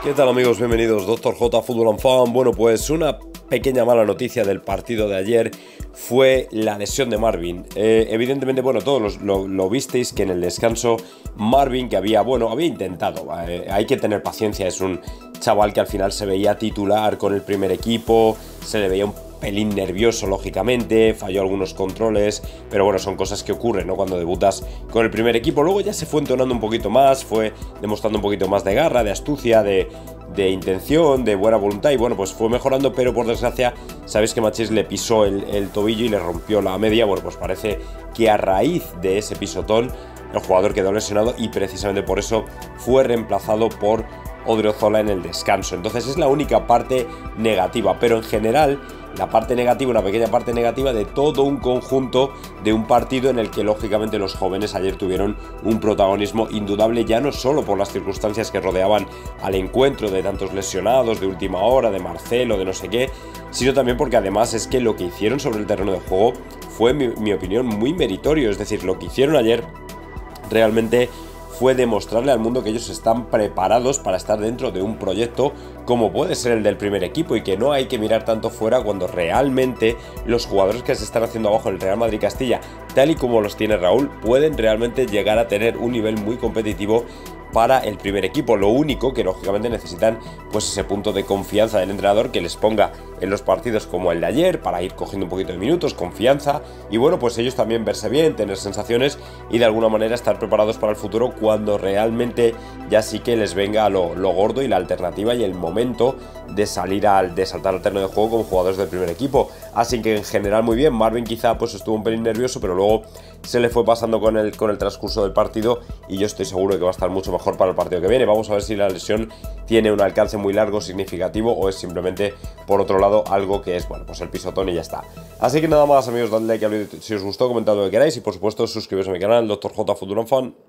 ¿Qué tal amigos? Bienvenidos, Dr. J Fútbol and Fan. Bueno, pues una pequeña mala noticia del partido de ayer fue la lesión de Marvin. Evidentemente, bueno, todos lo visteis que en el descanso Marvin, que había intentado, hay que tener paciencia, es un chaval que al final se veía titular con el primer equipo, se le veía un pelín nervioso, lógicamente, falló algunos controles, pero bueno, son cosas que ocurren, ¿no? Cuando debutas con el primer equipo. Luego ya se fue entonando un poquito más, fue demostrando un poquito más de garra, de astucia, de intención, de buena voluntad, y bueno, pues fue mejorando, pero por desgracia, sabéis que Machís le pisó el tobillo y le rompió la media. Bueno, pues parece que a raíz de ese pisotón, el jugador quedó lesionado y precisamente por eso fue reemplazado por Odriozola en el descanso. Entonces es la única parte negativa, pero en general la parte negativa, una pequeña parte negativa de todo un conjunto de un partido en el que lógicamente los jóvenes ayer tuvieron un protagonismo indudable, ya no solo por las circunstancias que rodeaban al encuentro de tantos lesionados de última hora, de Marcelo, de no sé qué, sino también porque además es que lo que hicieron sobre el terreno de juego fue, en mi opinión, muy meritorio. Es decir, lo que hicieron ayer realmente fue demostrarle al mundo que ellos están preparados para estar dentro de un proyecto como puede ser el del primer equipo, y que no hay que mirar tanto fuera cuando realmente los jugadores que se están haciendo abajo en el Real Madrid Castilla, tal y como los tiene Raúl, pueden realmente llegar a tener un nivel muy competitivo para el primer equipo. Lo único que lógicamente necesitan, pues ese punto de confianza del entrenador que les ponga en los partidos como el de ayer, para ir cogiendo un poquito de minutos, confianza, y bueno, pues ellos también verse bien, tener sensaciones y de alguna manera estar preparados para el futuro cuando realmente ya sí que les venga lo gordo y la alternativa y el momento de saltar al terreno de juego con jugadores del primer equipo. Así que en general muy bien. Marvin quizá pues estuvo un pelín nervioso, pero luego se le fue pasando con el transcurso del partido, y yo estoy seguro de que va a estar mucho mejor para el partido que viene. Vamos a ver si la lesión tiene un alcance muy largo, significativo, o es simplemente, por otro lado, algo que es, bueno, pues el pisotón y ya está. Así que nada más amigos, dadle like al vídeo si os gustó, comentad lo que queráis y por supuesto suscribiros a mi canal, Dr. J Fútbol and Fan.